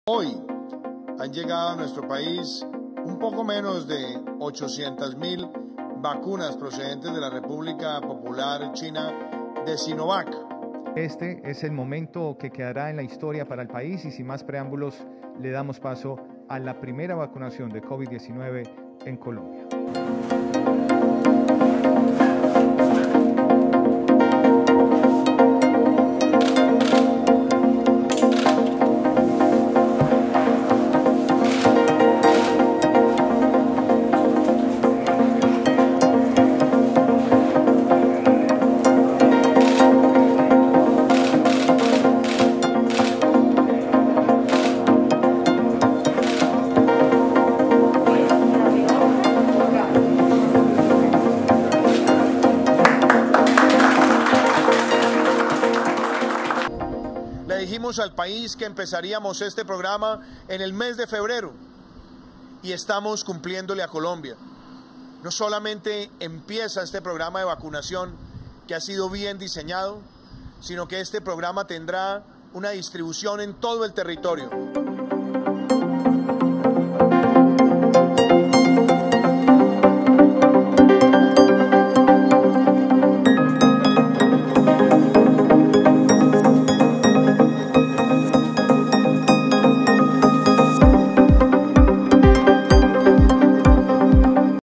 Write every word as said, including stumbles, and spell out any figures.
Hoy han llegado a nuestro país un poco menos de ochocientas mil vacunas procedentes de la República Popular China de Sinovac. Este es el momento que quedará en la historia para el país y sin más preámbulos le damos paso a la primera vacunación de COVID diecinueve en Colombia. Le dijimos al país que empezaríamos este programa en el mes de febrero y estamos cumpliéndole a Colombia. No solamente empieza este programa de vacunación que ha sido bien diseñado, sino que este programa tendrá una distribución en todo el territorio.